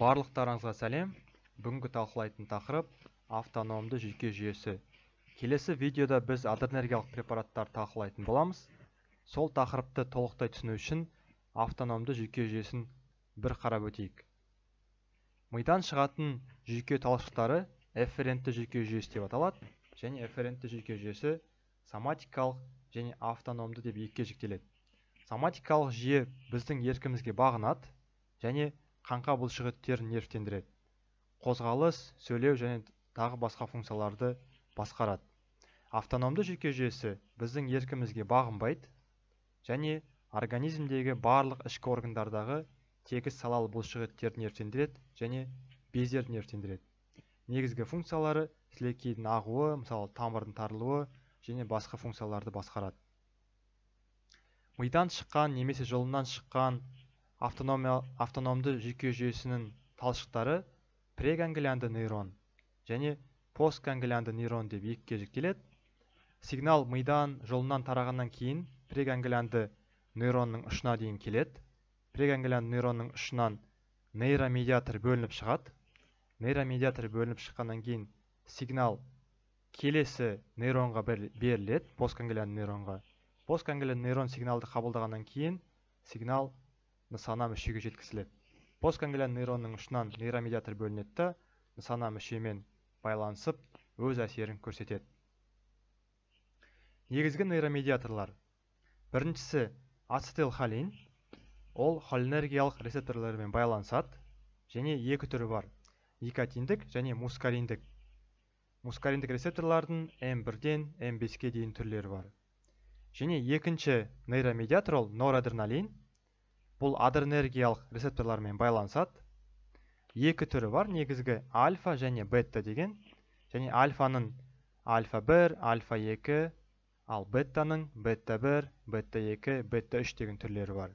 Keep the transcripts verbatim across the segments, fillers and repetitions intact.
Барлықтарыңызға сәлем. Бүгінгі талқылайтын тақырып автономды жүйке жүйесі. Келесі видеода біз аденергиялық препараттар талқылайтын боламыз. Сол тақырыпты толықтай түсіну үшін автономды жүйке жүйесін бір қарап өтейік. Мидан шығатын жүйке талшықтары эфферентті жүйке жүйесі деп аталады, және эфферентті жүйке жүйесі соматикалық және автономды деп екіге жіктеледі. Соматикалық жүйе біздің еркімізге бағынады және қаңқа бұлшықеттерін нервтендіреді. Қозғалыс, сөйлеу және тағы басқа функцияларды басқарады. Автономды жүйке жүйесі біздің еркімізге бағынбайды және организмдегі барлық ішкі органдардағы тегіс салалы бұлшықеттерді нервтендіреді және бездерді нервтендіреді. Негізгі функциялары сілекейдің ағуы, мысалы тамырдың тарылуы және басқа функцияларды басқарады. Мидан шыққан немесе жұлыннан шыққан автономды жүйке жүйесінің талшықтары преганглианды нейрон және постганглианды нейрон деп екіге жіктеледі. Сигнал мидан жұлыннан тарағаннан кейін преганглианды нейронның ұшына дейін келеді. Преганглианды нейронның ұшынан нейромедиатор бөлініп шығады. Нейромедиатор бөлініп шыққаннан кейін сигнал келесі нейронға беріледі, постганглианды нейронға. Постганглианды нейрон сигналды қабылдағаннан кейін сигнал нысана мүшеге жеткізіледі. Постганглианды нейронның ұшынан нейромедиатор бөлінеді, нысана мүшемен байланысып, өз әсерін көрсетеді. Негізгі нейромедиаторлар. Біріншісі ацетилхолин. Ол холинергиялық рецепторлармен байланысады, және екі түрі бар: никотиндік және мускариндік. Мускариндік рецепторлардың эм бірден эм беске дейін түрлері бар. Және екінші нейромедиатор ол норадреналин. Бұл адренергиялық рецепторлармен байланысады. Екі түрі бар, негізгі альфа және бетта деген. Және альфаның альфа бір, альфа екі, ал беттаның бетта бір, бетта екі, бетта үш деген түрлері бар.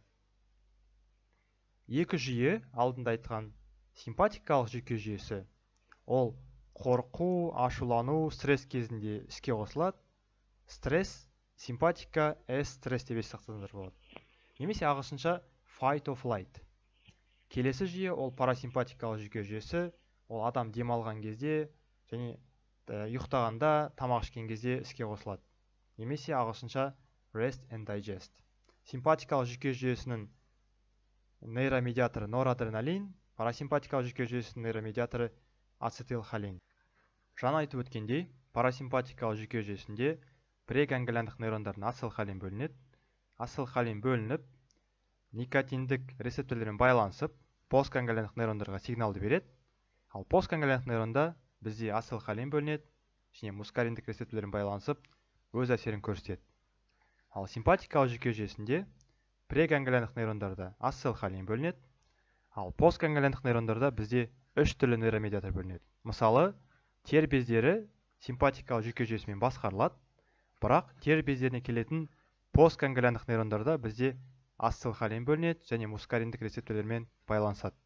Екі жүйе, алдында айтқан симпатикалық жүйке жүйесі, ол қорқу, ашулану, стресс кезінде іске қосылады. Стресс, симпатика, эс-стресс деп сақтандар болады. Немесе ағылшынша fight or flight. Келесі жүйе ол парасимпатикалық жүйке жүйесі, ол адам демалған кезде және ұйықтағанда, тамақ ішкен кезде іске қосылады. Немесе ағылшынша rest and digest. Симпатикалық жүйке жүйесінің нейромедиаторы норадреналин, парасимпатикалық жүйке жүйесінің нейромедиаторы ацетилхолин. Жаңа айтып өткендей, парасимпатикалық жүйке жүйесінде преганглиандық нейрондардың ацетилхолин бөлінеді. Ацетилхолин бөлініп, никотиндік рецепторлермен байланысып, постганглиандық нейрондарға сигналды береді. Ал постганглиандық нейронда бізде ацетилхолин бөлінеді, және мускариндік рецепторлермен байланысып, өз әсерін көрсетеді. Ал симпатикалық жүйке жүйесінде преганглиандық нейрондарда ацетилхолин бөлінеді, ал постганглиандық нейрондарда бізде үш түрлі нейромедиатор бөлінеді. Мысалы, тер бездері симпатикалық жүйке жүйесімен басқарылады, бірақ тер бездеріне келетін постганглиандық нейрондарда бізде ацетилхолин бөлінеді және мускариндік рецепторлермен байланысады.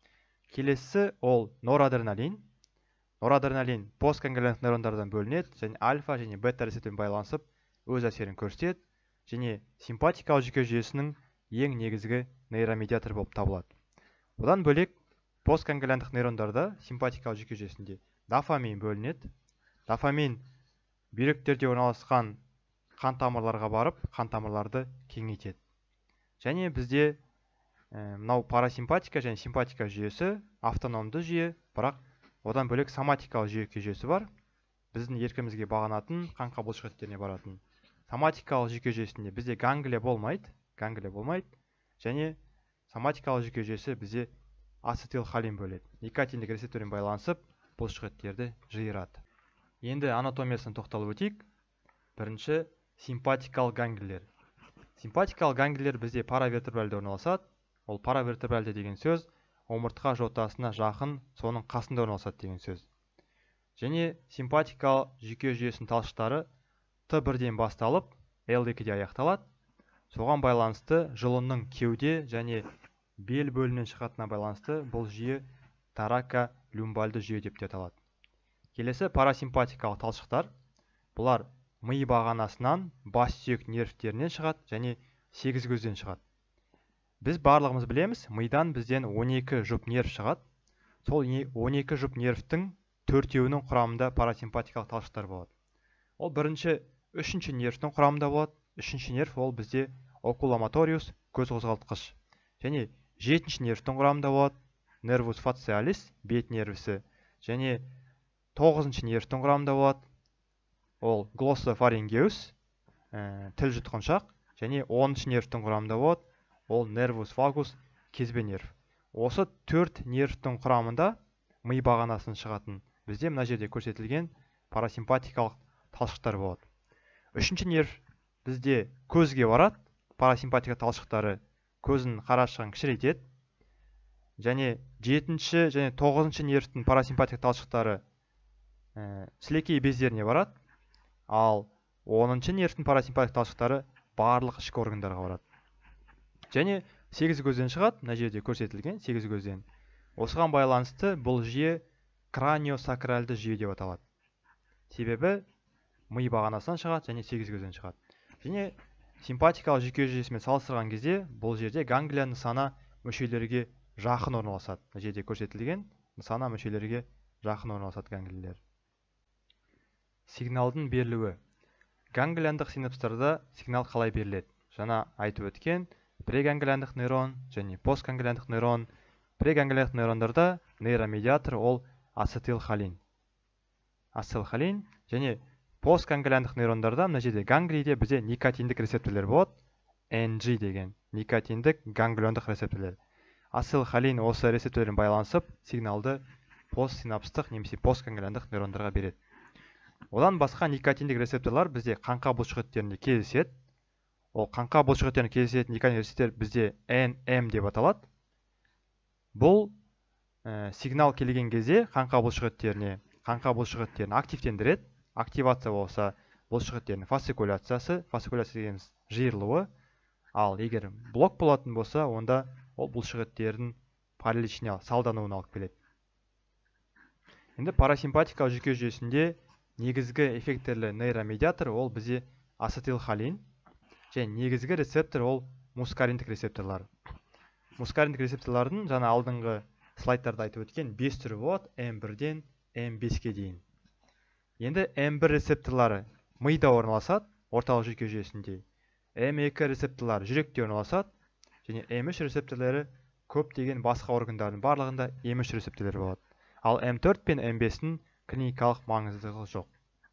Келесі ол норадреналин. Норадреналин постганглиандық нейрондардан бөлінеді және альфа және бета рецептормен байланысып, өз әсерін көрсетеді және симпатикалық жүйке жүйесінің ең негізгі нейромедиатор болып табылады. Одан бөлек постганглиандық нейрондарда симпатикалық жүйке жүйесінде дофамин бөлінеді. Дофамин бүйректерде орналасқан қан тамырларға барып, қан тамырларды кеңейтеді. Және бізде мынау парасимпатика және симпатика жүйесі автономды жүйе, бірақ одан бөлек соматикалық жүйке жүйесі бар. Біздің еркімізге бағынатын, қаңқа бұлшықеттеріне баратын. Соматикалық жүйке жүйесінде бізде ганглия болмайды, ганглия болмайды, және соматикалық жүйке жүйесі бізде ацетилхолин бөледі. Никотиндік рецептормен байланысып, бұлшықеттерді жиырады. Енді анатомиясына тоқталып өтейік. Бірінші симпатикалық ганглиялар. Симпатикалық ганглиялар бізде паравертебральда орналасады. Ол паравертебральда деген сөз омыртқа жотасына жақын, соның қасында орналасады деген сөз. Және симпатикалық жүйке жүйесінің талшықтары Т бірден басталып, Л екіде аяқталады. Соған байланысты жұлынның кеуде және бел бөлінен шығатынына байланысты бұл жүйе тарако-люмбальды жүйе деп аталады. Келесі парасимпатикалық талшықтар. Бұлар ми бағанасынан бас сүйек нервтерінен шығады және сегіз көзден шығады. Біз барлығымыз білеміз, мидан бізден он екі жұп нерв шығады. сол он екі жұп нервтің төртеуінің құрамында парасимпатикалық талшықтар болады. Ол бірінші, үшінші нервтің құрамында болады. Үшінші нерв ол бізде окуломоториус, көз қозғалтқыш. Және жетінші нервтің құрамында болады нервус фациалис, бет нервісі. Және тоғызыншы нервтің құрамында болады ол глоссофарингеус, ә, тіл жұтқыншақ. Және оныншы нервтің құрамында болады ол нервус вагус, кезбе нерв. Осы төрт нервтің құрамында ми бағанасын шығатын бізде мына жерде көрсетілген парасимпатикалық талшықтар болады. Үшінші нерв бізде көзге барады. Парасимпатика талшықтары көздің қарашығын кішірейтеді. Және жетінші және тоғызыншы нервтің парасимпатика талшықтары ә, сілекей бездеріне барады. Ал оныншы нервтің парасимпатика талшықтары барлық ішкі органдарға барады. Және сегіз көзден шығады, мына жерде көрсетілген сегіз көзден. Осыған байланысты бұл жүйе краниосакралды жүйе деп аталады. Себебі ми бағанасынан шығады және сегіз көзден шығады. Және симпатикалық жүйке жүйесімен салыстырған кезде бұл жерде ганглия нысана мүшелерге жақын орналасады. Мына жерде көрсетілген нысана мүшелерге жақын орналасады ганглиялар. Сигналдың берілуі. Ганглияндық синапстарда сигнал қалай беріледі? Жаңа айтып өткен преганглияндық нейрон және постганглияндық нейрон. Преганглияндық нейрондарда нейромедиатор ол ацетилхолин. Ацетилхолин және постганглияндық нейрондарда мына жерде ганглийде бізде никотиндік рецепторлар болады. эн джи деген никотиндік ганглиондық рецепторлар. Ацетилхолин осы рецептормен байланысып сигналды постсинапстық немесе постганглияндық нейрондарға береді. Одан басқа никотиндік рецепторлар бізде қаңқа бұлшықеттерінде кездеседі. Ол қаңқа бұлшықеттерінде кездесетін никотиндік рецептор бізде эн эм деп аталады. Бұл ә, сигнал келген кезде қаңқа бұлшықеттеріне қаңқа бұлшықеттерін активтендіреді. Активация болса бұлшықеттерінің фасцикуляциясы, фасцикуляция дегеніміз жиырылуы. Ал егер блок болатын болса, онда ол бұлшықеттердің параличіне салдануын алып келеді. Енді парасимпатикалық жүйке жүйесінде негізгі эффектерлі нейромедиатор ол бізде ацетилхолин және негізгі рецептор ол мускариндік рецепторлар. Мускариндік рецепторлардың жаңа алдыңғы слайдтарда айтып өткен бес түрі болады, эм бірден эм беске дейін. Енді эм бір рецепторлары мида орналасады, орталық жүйке жүйесінде. эм екі рецепторлары жүректе орналасады, және эм үш рецепторлары көптеген басқа органдардың барлығында эм үш рецепторлары болады. Ал эм төрт пен эм бестің клиникалық маңыздылығы жоқ.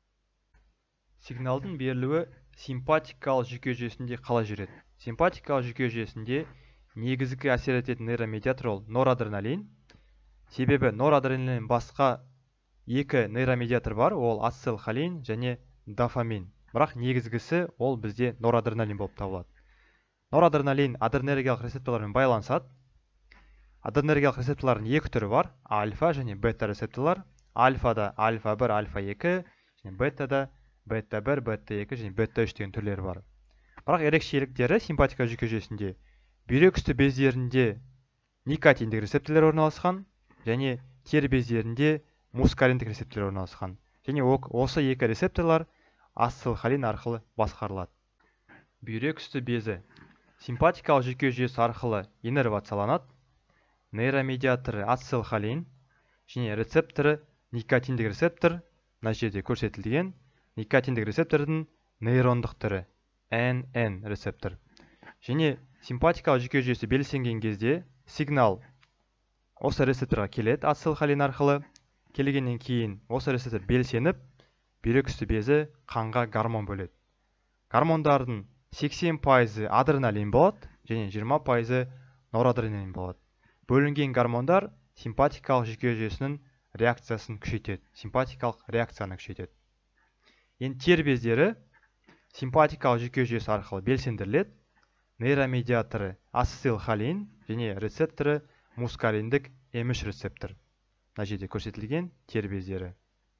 Сигналдың берілуі симпатикалық жүйке жүйесінде қалай жүреді? Симпатикалық жүйке жүйесінде негізгі әсер ететін нейромедиатор ол норадреналин. Себебі норадреналин басқа екі нейромедиатор бар, ол ацетилхолин және дофамин. Бірақ негізгісі ол бізде норадреналин болып табылады. Норадреналин адренергиялық рецепторлармен байланысады. Адренергиялық рецепторлардың екі түрі бар, альфа және бета рецепторлар. Альфада альфа бір, альфа екі, және бетада бета бір, бета екі және бета үш деген түрлері бар. Бірақ ерекшеліктері симпатика жүйке жүйесінде бүйрек үсті бездерінде никотиндік рецепторлар орналасқан және тер бездерінде мускариндік рецепторлар орналасқан. Және осы екі рецепторлар ацетилхолин арқылы басқарылады. Бүйрек үсті безі симпатикалық жүйке жүйесі арқылы иннервацияланады. Нейромедиаторы ацетилхолин және рецепторы никотиндік рецептор, мына жерде көрсетілген никотиндік рецептордың нейрондық түрі эн эн рецептор. Және симпатикалық жүйке жүйесі белсенген кезде сигнал осы рецепторға келеді ацетилхолин арқылы. Келгеннен кейін осы рецептор белсеніп, бүйрек үсті безі қанға гормон бөледі. Гормондардың сексен пайызы адреналин болады және жиырма пайызы норадреналин болады. Бөлінген гормондар симпатикалық жүйке жүйесінің реакциясын күшейтеді, симпатикалық реакцияны күшейтеді. Енді тер бездері симпатикалық жүйке жүйесі арқылы белсендіріледі. Нейромедиаторы ацетилхолин және рецепторы мускариндік эм үш рецептор. Мына жерде көрсетілген тер бездері.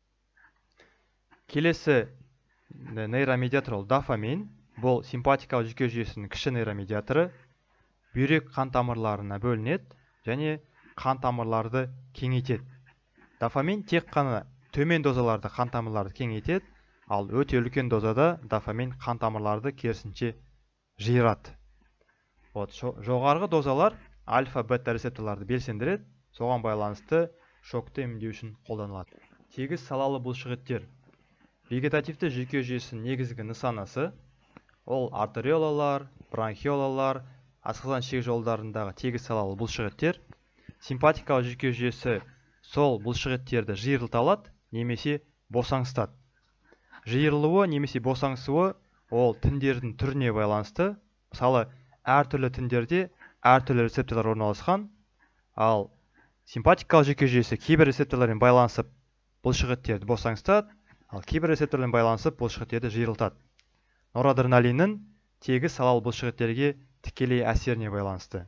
Келесі нейромедиатор ол дофамин. Бұл симпатикалық жүйке жүйесінің кіші нейромедиаторы. Бүйрек қан тамырларына бөлінеді және қан тамырларды кеңейтеді. Дофамин тек қана төмен дозаларда қан тамырларды кеңейтеді, ал өте үлкен дозада дофамин қан тамырларды керісінше жиырады. Вот, жоғарғы дозалар альфа-бета рецепторларды белсендіреді, соған байланысты шокты емдеу үшін қолданылады. Тегіс салалы бұлшықеттер. Вегетативті жүйке жүйесінің негізгі нысанасы ол артериолалар, бронхиолалар, асқазан ішек жолдарындағы тегіс салалы бұлшықеттер. Симпатикалық жүйке жүйесі сол бұлшықеттерді жиырылта алады немесе босаңсытады. Жиырылуы немесе босаңсуы ол тіндердің түріне байланысты. Мысалы, әртүрлі тіндерде әртүрлі рецепторлар орналасқан, ал симпатикалық жүйке жүйесі кейбір рецепторлармен байланысып бұлшықеттерді босаңсытады, ал кейбір рецепторлармен байланысып бұлшықеттерді жиырылтады. Норадреналиннің тегіс салалы бұлшықеттерге тікелей әсеріне байланысты.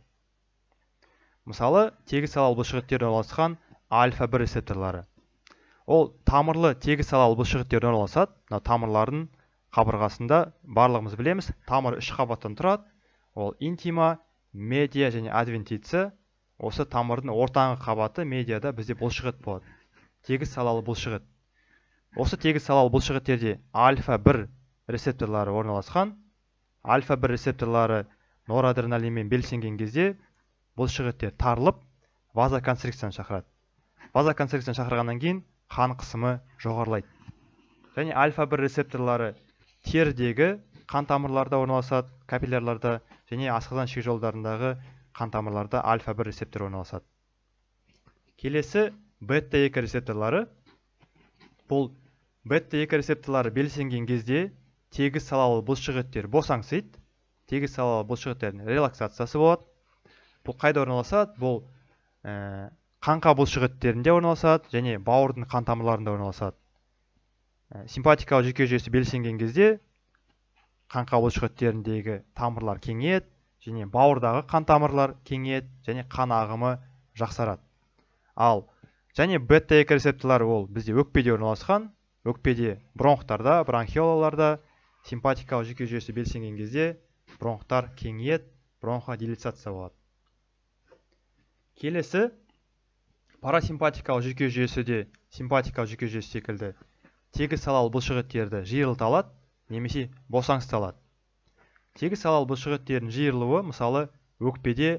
Мысалы, тегіс салалы бұлшықеттерде орналасқан альфа бір рецепторлары. Ол тамырлы тегіс салалы бұлшықеттерде орналасады. Тамырлардың қабырғасында барлығымыз білеміз, тамыр үш қабаттан тұрады. Ол интима, медиа және адвентиция. Осы тамырдың ортаңғы қабаты медиада бізде бұлшықет болады. Тегіс салалы бұлшықет. Осы тегіс салалы бұлшықеттерде альфа бір рецепторлары орналасқан. Альфа бір рецепторлары норадреналинмен белсенген кезде бұлшықеттер тарылып, вазоконстрикцияны шақырады. Вазоконстрикцияны шақырғаннан кейін қан қысымы жоғарылайды. Және альфа бір рецепторлары терідегі қан тамырларда орналасады, капиллярларда және асқазан ішек жолдарындағы қан тамырларда альфа бір рецептор орналасады. Келесі бета екі рецепторлары. Бұл бета екі рецепторлары белсенген кезде тегіс салалы бұлшықеттер босаңсиды. Тегіс салалы бұлшықеттердің релаксациясы болады. Бұл қайда орналасады? Бұл ә, қаңқа бұлшықеттерінде орналасады және бауырдың қан тамырларында орналасады. Ә, симпатикалық жүйке жүйесі белсенген кезде қаңқа бұлшықеттеріндегі тамырлар кеңейеді және бауырдағы қан тамырлар кеңейеді және қан ағымы жақсарады. Ал және бета екі рецепторлары ол бізде өкпеде орналасқан. Өкпеде бронхтарда, бронхиолаларда симпатикалық жүйке жүйесі белсенген кезде бронхтар кеңейеді, бронходилатация болады. Келесі парасимпатикалық жүйке жүйесі де симпатикалық жүйке жүйесі секілді тегіс салалы бұлшықеттерді жиырылта алады немесе босаңсыта алады. Тегіс салалы бұлшықеттердің жиырылуы, мысалы, өкпеде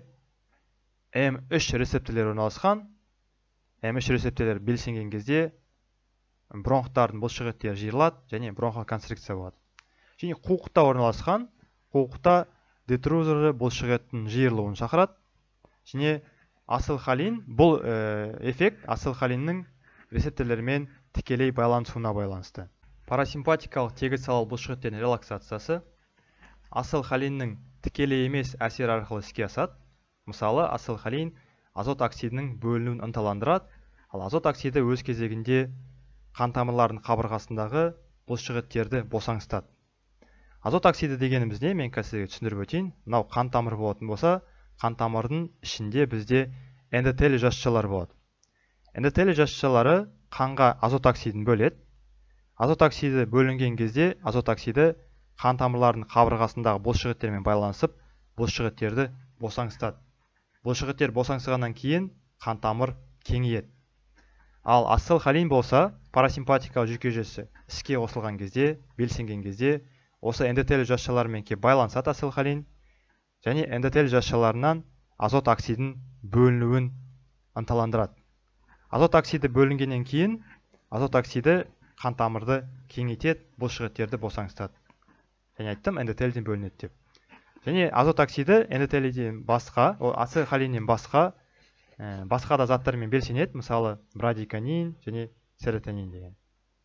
эм үш рецепторлары орналасқан. эм үш рецепторлары белсенген кезде бронхтардың бұлшықеттері жиырылады және бронхоконстрикция болады. Және қуықта орналасқан, қуықта детрузоры бұлшықеттің жиырылуын шақырады. Және ацетилхолин, бұл ә, эффект ацетилхолиннің рецепторларымен тікелей байланысуына байланысты. Парасимпатикалық тегіс салалы бұлшықеттердің релаксациясы ацетилхолиннің тікелей емес әсер арқылы іске асады. Мысалы, ацетилхолин азот оксидінің бөлінуін ынталандырады, ал азот оксиді өз кезегінде қан тамырлардың қабырғасындағы бұлшықеттерді босаңсытады. Азот оксиді дегеніміз не? Мен қазір түсіндіріп өтейін. Мынау қан тамыр болатын болса, қан тамырдың ішінде бізде эндотелий жасушалар болады. Эндотелий жасушалары қанға азот оксидін бөледі. Азот оксиді бөлінген кезде азот оксиді қан тамырлардың қабырғасындағы бұлшықеттермен байланысып, бұлшықеттерді босаңсытады. Бұлшықеттер босаңсығаннан кейін қан тамыр кеңейеді. Ал ацетилхолин болса, парасимпатикалық жүйке жүйесі іске қосылған кезде, белсенген кезде, осы эндотелий жасушаларымен келіп байланысады ацетилхолин және эндотелий жасушаларынан азот оксидін бөлінуін ынталандырады. Азот оксиді бөлінгеннен кейін азот оксиді қан тамырды кеңейтеді, бұлшықеттерді босаңсытады. Және айттым, эндотелийден бөлінеді деп. Және азот оксиді эндотелийден басқа, ацетилхолиннен басқа, ә, басқа да заттармен белсенеді, мысалы брадиканин және серотонин деген.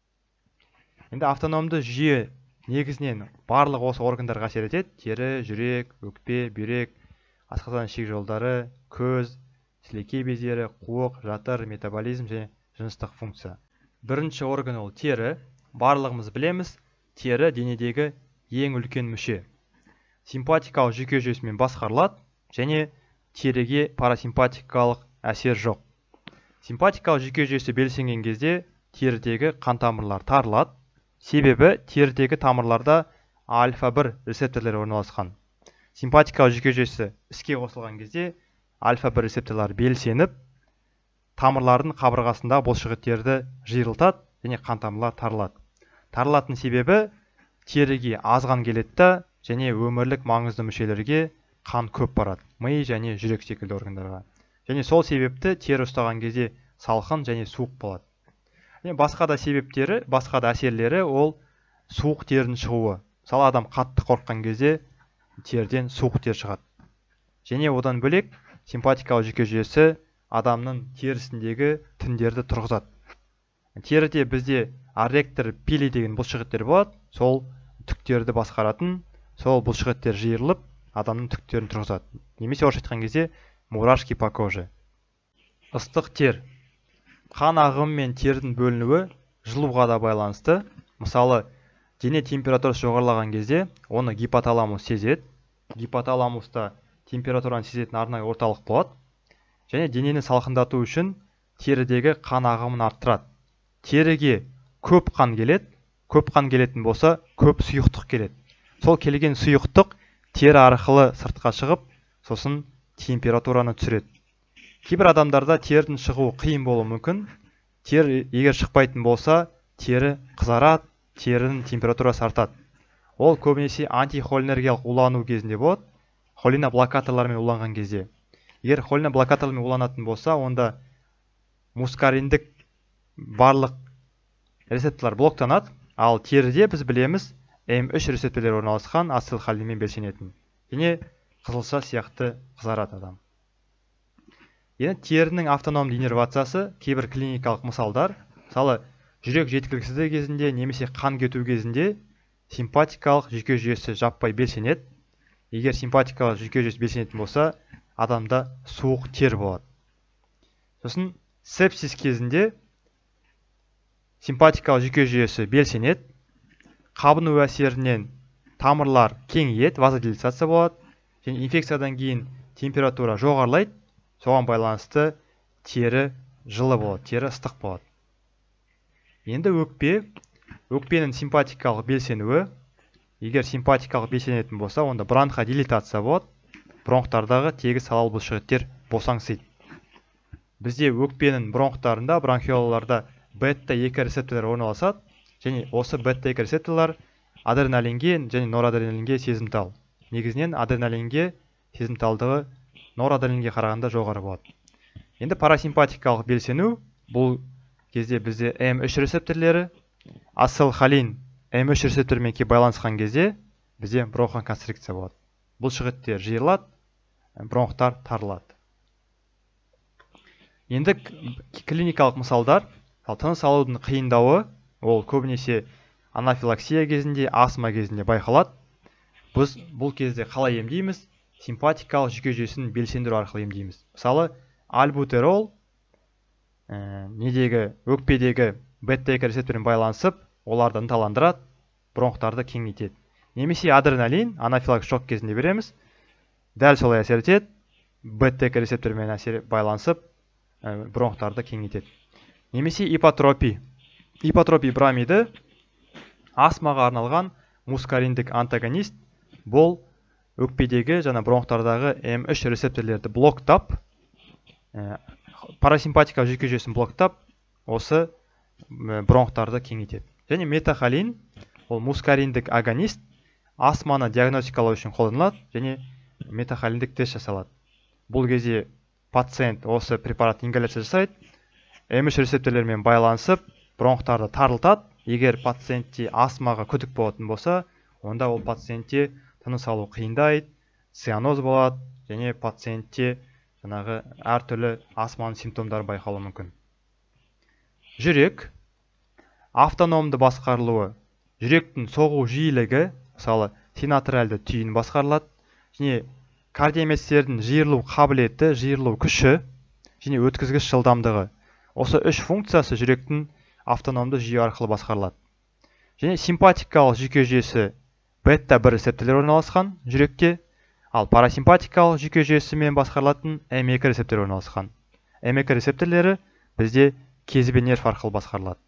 Енді автономды жүйе негізінен барлық осы органдарға әсер етеді. Тері, жүрек, өкпе, бүйрек, асқазан ішек жолдары, көз, сілекей бездері, қуық, жатыр, метаболизм және жыныстық функция. Бірінші орган ол тері. Барлығымыз білеміз, тері денедегі ең үлкен мүше. Симпатикалық жүйке жүйесімен басқарылады және теріге парасимпатикалық әсер жоқ. Симпатикалық жүйке жүйесі белсенген кезде терідегі қан тамырлар тарылады. Себебі терідегі тамырларда альфа бір рецепторлары орналасқан. Симпатикалық жүйке жүйесі іске қосылған кезде альфа бір рецепторлары белсеніп, тамырлардың қабырғасында бұлшықеттерді жиырылтады және қан тамырлар тарылады. Тарылатын себебі теріге азған келеді және өмірлік маңызды мүшелерге қан көп барады, ми және жүрек секілді органдарға. Және сол себепті тері ұстаған кезде салқын және суық болады. Басқа да себептері, басқа да әсерлері ол суық тердің шығуы. Мысалы, адам қатты қорыққан кезде терден суық тер шығады. Және одан бөлек симпатикалық жүйке жүйесі адамның терісіндегі тіндерді тұрғызады. Теріде бізде арректор пили деген бұлшықеттер болады. Сол түктерді басқаратын, сол бұлшықеттер жиырылып, адамның түктерін тұрғызады. Немесе орысша айтқан кезде мурашки по коже. Ыстық тер. Қан ағымы мен тердің бөлінуі жылуға да байланысты. Мысалы, дене температурасы жоғарылаған кезде оны гипоталамус сезеді. Гипоталамуста температураны сезетін арнайы орталық болады. Және денені салқындату үшін терідегі қан ағымын арттырады. Теріге көп қан келеді, көп қан келетін болса, көп сұйықтық келеді. Сол келген сұйықтық тері арқылы сыртқа шығып, сосын температураны түсіреді. Кейбір адамдарда тердің шығуы қиын болуы мүмкін. Тері егер шықпайтын болса, тері қызарады, терінің температурасы артады. Ол көбінесе антихолинергиялық улану кезінде болады, холиноблокаторлармен уланған кезде. Егер холиноблокаторлармен уланатын болса, онда мускариндік барлық рецепторлар блоктанады, ал теріде біз білеміз эм үш рецепторлары орналасқан ацетилхолинмен белсенетін. Және қызылша сияқты қызарады адам. Енді терінің автономды иннервациясы кейбір клиникалық мысалдар. Мысалы, жүрек жеткіліксіздігі кезінде немесе қан кету кезінде симпатикалық жүйке жүйесі жаппай белсенеді. Егер симпатикалық жүйке жүйесі белсенетін болса, адамда суық тер болады. Сосын сепсис кезінде симпатикалық жүйке жүйесі белсенеді, қабыну әсерінен тамырлар кеңейеді, вазодилатация болады, және инфекциядан кейін температура жоғарылайды, соған байланысты тері жылы болады, тері ыстық болады. Енді өкпе, өкпенің симпатикалық белсенуі, егер симпатикалық белсенетін болса, онда бронходилатация болады, бронхтардағы тегіс салалы бұлшықеттер босаңсиды. Бізде өкпенің бронхтарында, бронхиолаларда бета екі рецепторлар орналасады, және осы бета екі рецепторлар адреналинге және норадреналинге сезімтал. Негізінен адреналинге сезімталдығы норадреналинге қарағанда жоғары болады. Енді парасимпатикалық белсену, бұл кезде бізде эм үш рецепторлары, ацетилхолин эм үш рецепторымен байланысқан кезде бізде бронхоконстрикция болады. Бұлшықеттер жиырылады, бронхтар тарылады. Енді клиникалық мысалдар, тыныс алудың қиындауы, ол көбінесе анафилаксия кезінде, астма кезінде байқалады. Біз бұл кезде қалай емдейміз? Симпатикалық жүйке жүйесін белсендіру арқылы емдейміз. Мысалы, альбутерол ә, недегі өкпедегі бета екі рецептормен байланысып, оларды ынталандырады, бронхтарды кеңейтеді. Немесе адреналин анафилаксия шок кезінде береміз. Дәл солай әсер етеді, бета екі рецептормен әсер байланысып, ә, бронхтарды кеңейтеді. Немесе ипотропий. Ипотропий бромиді астмаға арналған мускариндік антагонист. Бұл өкпедегі және бронхтардағы эм үш рецепторлерді блоктап, ә, парасимпатикалық жүйке жүйесін блоктап, осы бронхтарды кеңейтеді. Және метахолин, ол мускариндік агонист, астманы диагностикалау үшін қолданылады, және метахолиндік тест жасалады. Бұл кезде пациент осы препарат ингаляция жасайды, эм үш рецепторлермен байланысып, бронхтарды тарылтады. Егер пациентте астмаға күдік болатын болса, онда ол пациентте тыныс алу қиындайды, цианоз болады, және пациентте жаңағы әртүрлі астманың симптомдары байқалуы мүмкін. Жүрек, автономды басқарылуы, жүректің соғу жиілігі, мысалы, синатральды түйін басқарылады, және кардиомиоциттердің жиырылу қабілеті, жиырылу күші, және өткізгіш жылдамдығы. Осы үш функциясы жүректің автономды жүйе арқылы басқарылады. Және симпатикалық жүйке жүйесі бета бір рецепторлар орналасқан жүректе, ал парасимпатикалық жүйке жүйесімен басқарылатын эм екі рецепторлар орналасқан. эм екі рецепторлары бізде кезбе нерв арқылы басқарылады.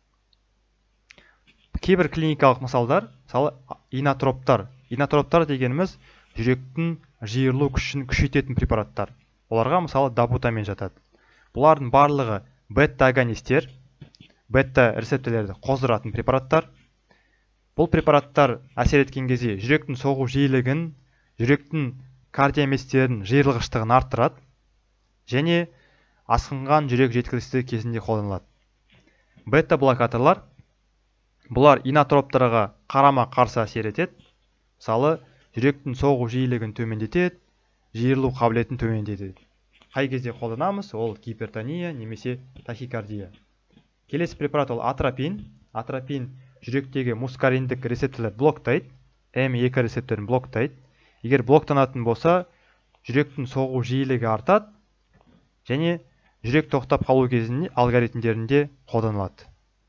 Кейбір клиникалық мысалдар, мысалы, инотроптар. Инотроптар дегеніміз жүректің жиырылу күшін күшейтетін препараттар. Оларға мысалы добутамин жатады. Бұлардың барлығы бета-агонистер, бета-рецепторлерді қоздыратын препараттар. Бұл препараттар әсер еткен кезде жүректің соғу жиілігін, жүректің кардиомиоциттердің жиырылғыштығын арттырады. Және асқынған жүрек жеткіліксіздігі кезінде қолданылады. Бета-блокаторлар бұлар инотроптарға қарама қарсы әсер етеді. Мысалы, жүректің соғу жиілігін төмендетеді, жиырылу қабілетін төмендетеді. Қай кезде қолданамыз? Ол гипертония немесе тахикардия. Келесі препарат ол атропин. Атропин жүректегі мускариндік рецепторлар блоктайды, эм екі рецепторын блоктайды. Егер блоктанатын болса, жүректің соғу жиілігі артады және жүрек тоқтап қалу кезінде алгоритмдерінде қолданылады.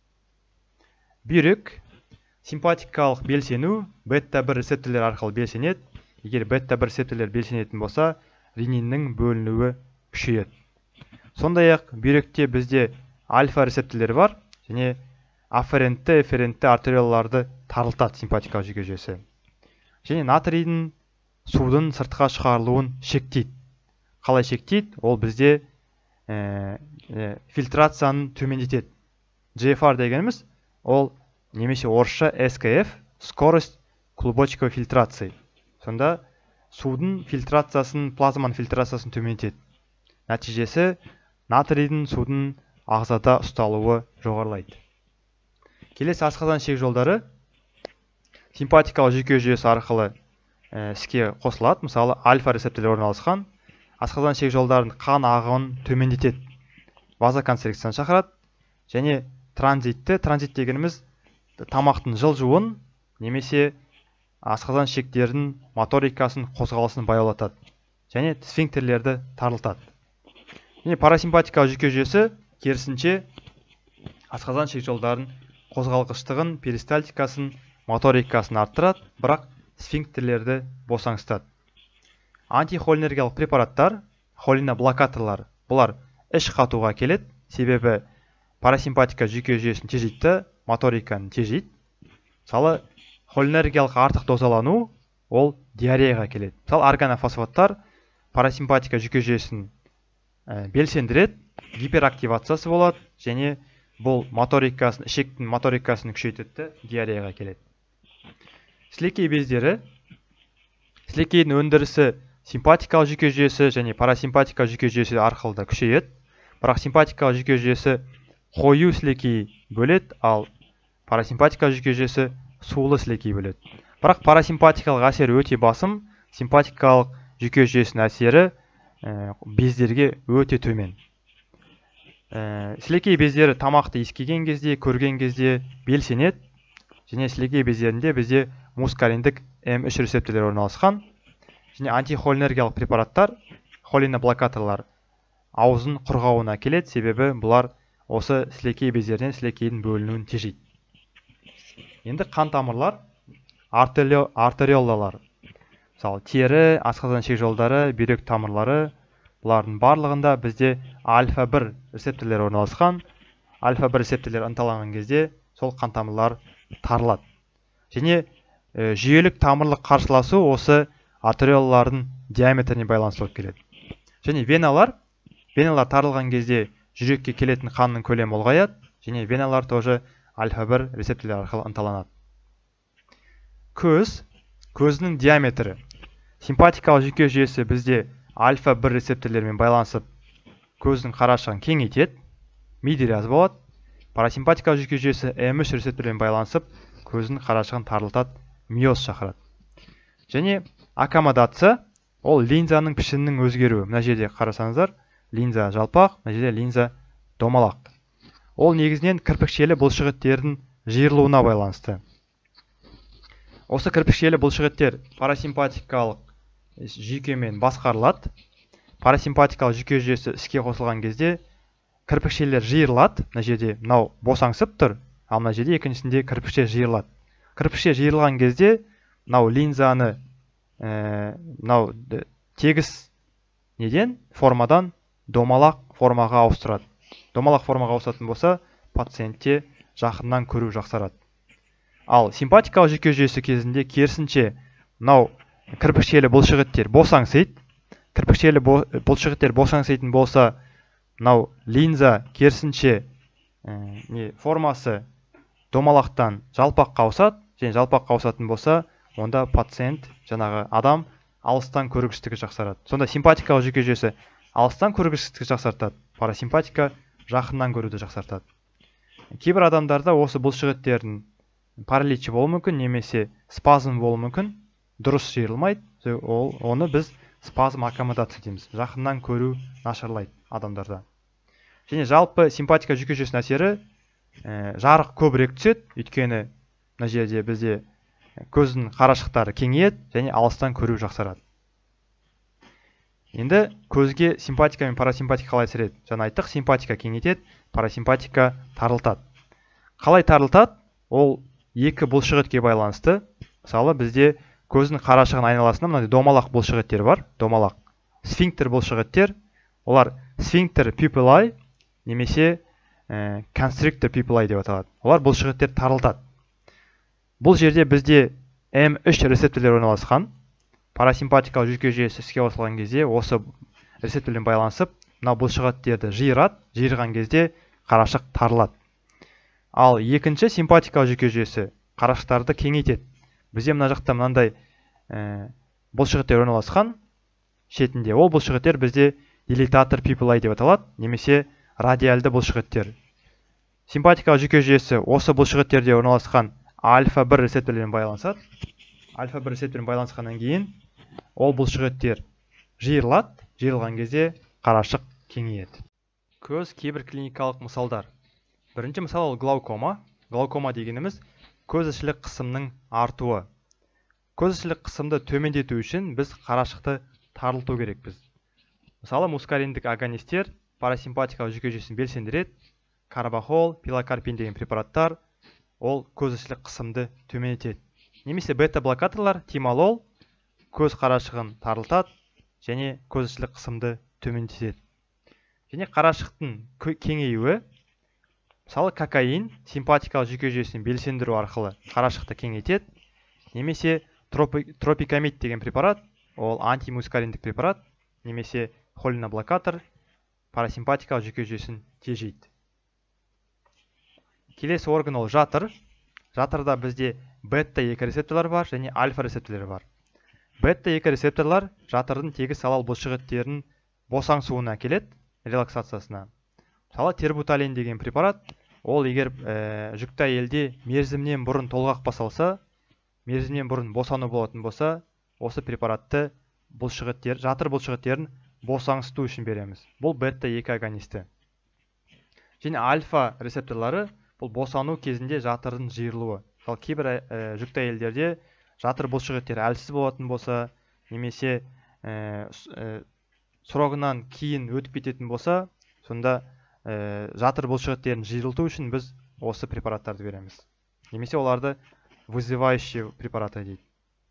Бүйрек симпатикалық белсену бета бір рецепторлар арқылы белсенеді. Егер бета бір рецепторлар белсенетін болса, рениннің бөлінуі күшейеді. Сондай-ақ бүйректе бізде альфа рецепторлары бар және афферентті, эфферентті артерияларды тарылтады симпатикалық жүйке жүйесі. Және натрийдің судың сыртқа шығарылуын шектейді. Қалай шектейді? Ол бізде ә, ә, фильтрацияны төмендетеді. джи эф ар дегеніміз ол немесе орысша эс ка эф, скорость клубочковой фильтрации. Сонда судың фильтрациясын, плазманың фильтрациясын төмендетеді. Нәтижесі натрийдің судың ағзада ұсталуы жоғарылайды. Келесі асқазан ішек жолдары симпатикалық жүйке жүйесі арқылы ә, іске қосылады. Мысалы, альфа рецепторлар орналасқан асқазан ішек жолдарын қан ағымын төмендетеді. Вазоконстрикцияны шақырады. Және транзитті, транзит дегеніміз тамақтың жылжуын немесе асқазан ішектердің моторикасын, қозғалысын баяулатады. Және сфинктерлерді тарылтады. Және парасимпатикалық жүйке жүйесі керісінше асқазан ішек жолдарын қозғалғыштығын, перистальтикасын, моторикасын арттырады, бірақ сфинктерлерді босаңсытады. Антихолинергиялық препараттар, холиноблокаторлар, бұлар іш қатуға келеді, себебі парасимпатика жүйке жүйесін тежейді, моториканы тежейді. Мысалы, холинергиялық артық дозалану ол диареяға келеді. Мысалы, органофосфаттар парасимпатика жүйке жүйесін ә, белсендіреді, гиперактивациясы болады және бұл моторикасын, ішектің моторикасын күшейтеді, диареяға келеді. Сілекей бездері. Сілекейдің өндірісі симпатикалық жүйке жүйесі және парасимпатикалық жүйке жүйесі арқылы да күшейеді. Бірақ симпатикалық жүйке жүйесі қою сілекей бөледі, ал парасимпатикалық жүйке жүйесі сулы сілекей бөледі. Бірақ парасимпатикалық әсері өте басым, симпатикалық жүйке жүйесінің әсері ә, бездерге өте төмен. Ә, сілекей бездері тамақты иіскеген кезде, көрген кезде белсенеді. Және сілекей бездерінде бізде мускариндік эм үш рецепторлар орналасқан. Және антихолинергиялық препараттар, холиноблокаторлар аузын құрғауына келеді, себебі бұлар осы сілекей бездерінен сілекейдің бөлінуін тежейді. Енді қан тамырлар, артериолалар. Мысалы, тері, асқазан ішек жолдары, бүйрек тамырлары, бұлардың барлығында бізде альфа бір рецепторлар орналасқан. Альфа бір рецепторлар ынталанған кезде сол қан тамырлар тарылады. Және ә, жүйелік тамырлық қарсыласу осы артериолалардың диаметріне байланысты болып келеді. Және веналар, веналар тарылған кезде жүрекке келетін қанның көлемі ұлғаяды, және веналар тоже альфа бір рецепторлар арқылы ынталанады. Көз, көзінің диаметрі. Симпатикалық жүйке жүйесі бізде альфа бір рецепторлармен байланысып көздің қарашығын кеңейтеді, мидриаз болады. Парасимпатикалық жүйке жүйесі эм үш рецепторлармен байланысып көздің қарашығын тарылтады, миоз шақырады. Және аккомодация, ол линзаның пішінінің өзгеруі. Мына жерде қарасаңыздар, линза жалпақ, мына жерде линза домалақ. Ол негізінен кірпікшелі бұлшықеттердің жиырылуына байланысты. Осы кірпікшелі бұлшықеттер парасимпатикалық жүйкемен басқарылады. Парасимпатикалық жүйке жүйесі іске қосылған кезде кірпікшелер жиырылады. Мына жерде мынау босаңсып тұр, ал мына жерде екіншісінде кірпікше жиырылады. Кірпікше жиырылған кезде мынау линзаны мынау ә, тегіс неден формадан домалақ формаға ауыстырады. Домалақ формаға ауысатын болса, пациентте жақыннан көру жақсарады. Ал симпатикалық жүйке жүйесі кезінде керісінше мынау кірпікшелі бұлшықеттер босаңсиды. Кірпікшелі бұлшықеттер босаңситын болса, мынау линза керісінше ә, не, формасы домалақтан жалпаққа ауысады. Және жалпаққа ауысатын болса, онда пациент, жаңағы адам алыстан көргіштігі жақсарады. Сонда симпатикалық жүйке жүйесі алыстан көргіштігі жақсартады. парасимпатика жақыннан көруді жақсартады. Кейбір адамдарда осы бұлшықеттердің параличі болуы мүмкін, немесе спазм болуы мүмкін, дұрыс жиырылмайды. Ол оны біз спазм аккомодация дейміз. Жақыннан көру нашарлайды адамдарда. Және жалпы симпатика жүйке жүйесінің әсері ә, жарық көбірек түседі, өйткені мына жерде бізде көздің қарашықтары кеңейеді және алыстан көру жақсарады. Енді көзге симпатика мен парасимпатика қалай әсер етеді? Жаңа айттық, симпатика кеңейтеді, парасимпатика тарылтады. Қалай тарылтады? Ол екі бұлшықетке байланысты. Мысалы, бізде көздің қарашығын айналасында мынандай домалақ бұлшықеттер бар. Домалақ. Сфинктер бұлшықеттер. Олар сфинктер пупилляe немесе ә, констриктор пупилляe деп аталады. Олар бұлшықеттер тарылтады. Бұл жерде бізде эм үш рецепторлар орналасқан. Парасимпатикалық жүйке жүйесі іске қосылған кезде осы рецептормен байланысып, мына бұлшықеттерді жиырады. Жиырған кезде қарашық тарылады. Ал екінші симпатикалық жүйке жүйесі қарашықтарды кеңейтеді. Бізде мына жақта мынандай ә, бұлшықеттер орналасқан шетінде. Ол бұлшықеттер бізде дилататор пупилляe деп аталады, немесе радиальды бұлшықеттер. Симпатикалық жүйке жүйесі осы бұлшықеттерде орналасқан альфа бір рецепторлармен байланысады. Альфа бір рецептормен байланысқаннан кейін ол бұлшықеттер жиырылады. Жиырылған кезде қарашық кеңейеді. Көз кейбір клиникалық мысалдар. Бірінші мысал ол глаукома. Глаукома дегеніміз көзішілік қысымның артуы. Көзішілік қысымды төмендету үшін біз қарашықты тарылту керекпіз. Мысалы, мускариндік агонистер парасимпатикалық жүйке жүйесін белсендіреді. Карбахол, пилокарпин деген препараттар ол көзішілік қысымды төмендетеді. Немесе бета-блокаторлар, тимолол көз қарашығын тарылтады және көзішілік қысымды төмендетеді. Және қарашықтың кеңеюі, мысалы, кокаин симпатикалық жүйке жүйесін белсендіру арқылы қарашықты кеңейтеді. Немесе тропикамид деген препарат, ол антимускариндік препарат, немесе холиноблокатор парасимпатикалық жүйке жүйесін тежейді. Келесі орган ол жатыр. Жатырда бізде бета екі рецепторлар бар және альфа рецепторлары бар. Бета екі рецепторлар жатырдың тегіс салал бұлшықеттерінің босаңсуына келеді, релаксациясына. Мысалы, тербуталин деген препарат, ол егер ә, жүкті әйелде мерзімнен бұрын толғақ басалса, мерзімнен бұрын босану болатын болса, осы препаратты бұлшықеттер, жатыр бұлшықеттерін босаңсыту үшін береміз. Бұл бета екі агонисті. Және альфа рецепторлары бұл босану кезінде жатырдың жиырылуы. Ал кейбір ә, жүкті әйелдерде жатыр бұлшықеттері әлсіз болатын болса, немесе ә, ә, срогынан кейін өтіп кететін болса, сонда ә, жатыр бұлшықеттерін жиырылту үшін біз осы препараттарды береміз. Немесе оларды вызывающий препараты дейді.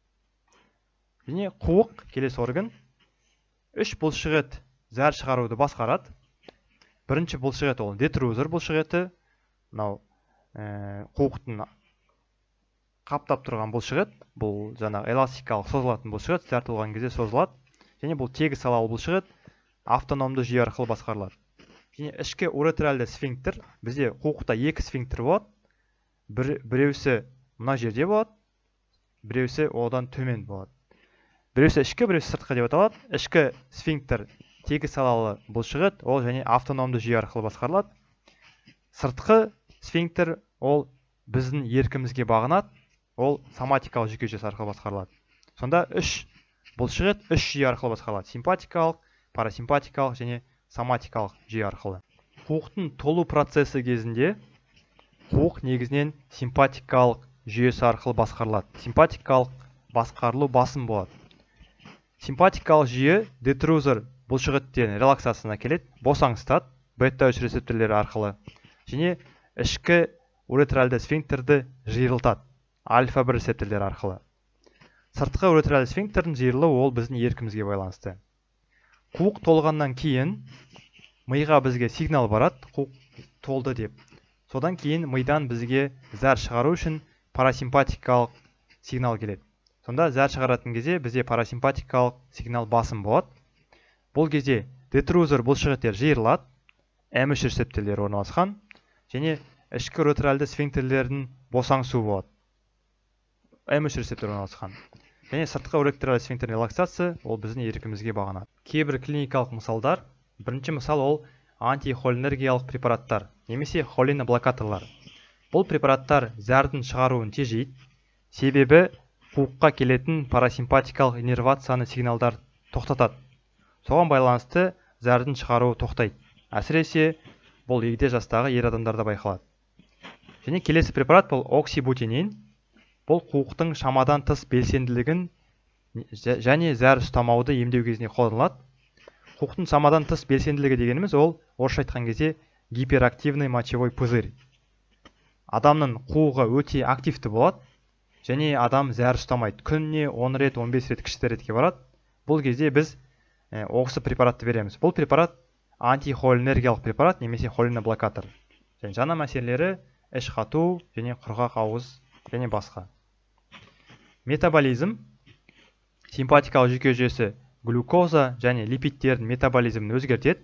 Және қуық, келесі орган, үш бұлшықет зәр шығаруды басқарады. Бірінші бұлшықет ол детрузор бұлшықеті. Мынау ә, қуықтың қаптап тұрған бұлшықет, бұл жаңағы эластикалық созылатын бұлшықет, тартылған кезде созылады. Және бұл тегіс салалы бұлшықет автономды жүйе арқылы басқарылады. Және ішкі уретральды сфинктер, бізде қуықта екі сфинктер болады. Бір, біреусі мына жерде болады, біреусі одан төмен болады. Біреусі ішкі, біреусі сыртқы деп аталады. Ішкі сфинктер тегіс салалы бұлшықет, ол және автономды жүйе арқылы басқарылады. Сыртқы сфинктер ол біздің еркімізге бағынады, ол соматикалық жүйке жүйесі арқылы басқарылады. Сонда үш бұлшықет үш жүйе арқылы басқарылады: симпатикалық, парасимпатикалық және соматикалық жүйе арқылы. Қуықтың толу процесі кезінде қуық негізінен симпатикалық жүйесі арқылы басқарылады. Симпатикалық басқарылу басым болады. Симпатикалық жүйе детрузор бұлшықеттердің релаксациясына келеді, босаңсытады бета үш рецепторлары арқылы. Және ішкі уретральды сфинктерді жиырылтады альфа бір рецепторлары арқылы. Сыртқы уретральды сфинктердің жиырылуы ол біздің еркімізге байланысты. Қуық толғаннан кейін миға бізге сигнал барады, қуық толды деп. Содан кейін мидан бізге зәр шығару үшін парасимпатикалық сигнал келеді. Сонда зәр шығаратын кезде бізде парасимпатикалық сигнал басым болады. Бұл кезде детрузор бұлшықеттер жиырылады, эм үш рецепторлары орналасқан, және ішкі уретральды сфинктерлердің босаңсуы болады. эм үш рецепторы орналасқан. Және сыртқы уретральды сфинктер релаксация ол біздің еркімізге бағынады. Кейбір клиникалық мысалдар. Бірінші мысал ол антихолинергиялық препараттар немесе холиноблокаторлар. Бұл препараттар зәрдің шығаруын тежейді, себебі қуыққа келетін парасимпатикалық иннервацияны сигналдар тоқтатады. Соған байланысты зәрдің шығаруы тоқтайды. Әсіресе бұл егде жастағы ер адамдарда байқалады. Және келесі препарат бұл оксибутинин. Бұл қуықтың шамадан тыс белсенділігін және зәр ұстамауды емдеу кезінде қолданылады. Қуықтың шамадан тыс белсенділігі дегеніміз ол орысша айтқан кезде гиперактивный мочевой пузырь. Адамның қуығы өте активті болады және адам зәр ұстамайды. Күніне он рет, он бес рет кіші дәретке барады. Бұл кезде біз осы препаратты береміз. Бұл препарат антихолинергиялық препарат немесе холиноблокатор. Және жаңа мәселелері іш қату және құрғақ ауыз және басқа. Метаболизм. Симпатикалық жүйке жүйесі глюкоза және липидтердің метаболизмін өзгертеді.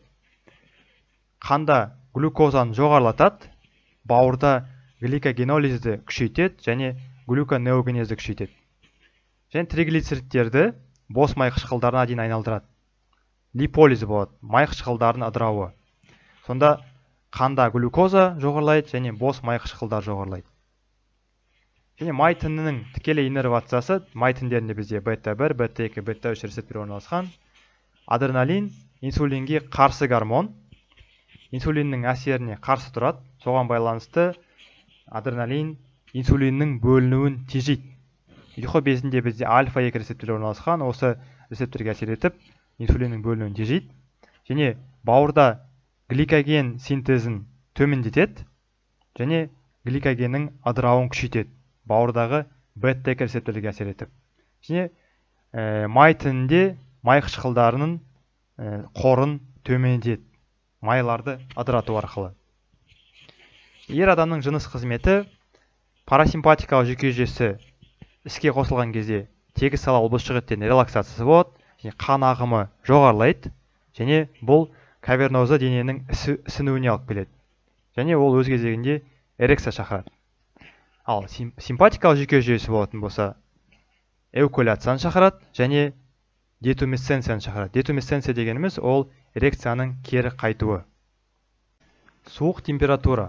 Қанда глюкозаны жоғарылатады, бауырда гликогенолизді күшейтеді және глюконеогенезді күшейтеді. Және триглицеридтерді бос май қышқылдарына дейін айналдырады. Липолиз болады, май қышқылдарының ыдырауы. Сонда қанда глюкоза жоғарылайды және бос май қышқылдар жоғарылайды. Және май тінінің тікелей иннервациясы, май тіндерінде бізде бета бір, бета екі, бета үш рецептор орналасқан. Адреналин инсулинге қарсы гормон. Инсулиннің әсеріне қарсы тұрады. Соған байланысты адреналин инсулиннің бөлінуін тежейді. Ұйқы безінде бізде альфа екі рецептор орналасқан. Осы рецепторға әсер етіп, инсулиннің бөлінуін тежейді. Және бауырда гликоген синтезін төмендетеді және гликогеннің ыдырауын күшейтеді. Бауырдағы бета екі рецепторға әсер етіп. Және ә, май тінінде май қышқылдарының ә, қорын төмендетеді. Майларды ыдырату арқылы. Ер адамның жыныс қызметі парасимпатикалық жүйке жүйесі іске қосылған кезде тегіс сала бұлшықеттен релаксациясы болады, және қан ағымы жоғарылайды, және бұл каверноза дененің ісінуіне алып келеді. Және ол өз кезегінде эрекция шақырады. Ал симпатикалық жүйке жүйесі болатын болса, эукуляцияны шақырады және детумесценцияны шақырады. Детумесценция дегеніміз ол эрекцияның кері қайтуы. Суық температура.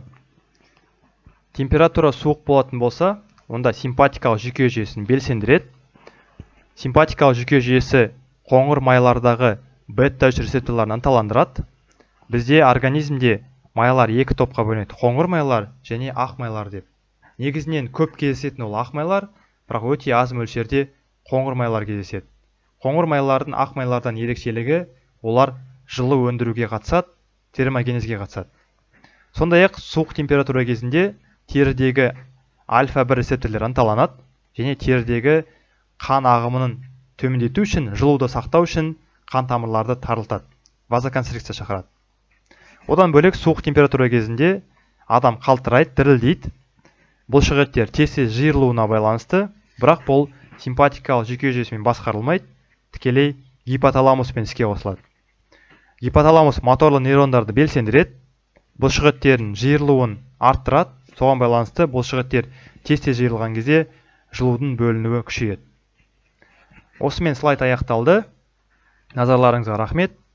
Температура суық болатын болса, онда симпатикалық жүйке жүйесін белсендіреді. Симпатикалық жүйке жүйесі қоңыр майлардағы бета үш рецепторларын ынталандырады. Бізде организмде майлар екі топқа бөлінеді: қоңыр майлар және ақ майлар деп. Негізінен көп кездесетін ол ақ майлар, бірақ өте аз мөлшерде қоңыр майлар кездеседі. Қоңыр майлардың ақ майлардан ерекшелігі, олар жылу өндіруге қатысады, термогенезге қатысады. Сондай-ақ суық температура кезінде терідегі альфа бір рецепторлар ынталанады және терідегі қан ағымының төмендету үшін, жылуды сақтау үшін қан тамырларды тарылтады. Вазоконстрикция шақырады. Одан бөлек суық температура кезінде адам қалтырайды, дірілдейді. Бұлшықеттер тез-тез жиырылуына байланысты, бірақ бұл симпатикалық жүйке жүйесімен басқарылмайды, тікелей гипоталамуспен іске қосылады. Гипоталамус моторлы нейрондарды белсендіреді, бұлшықеттердің жиырылуын арттырады. Соған байланысты бұлшықеттер тез-тез жиырылған кезде жылудың бөлінуі күшейеді. Осымен слайд аяқталды. Назарларыңызға рахмет.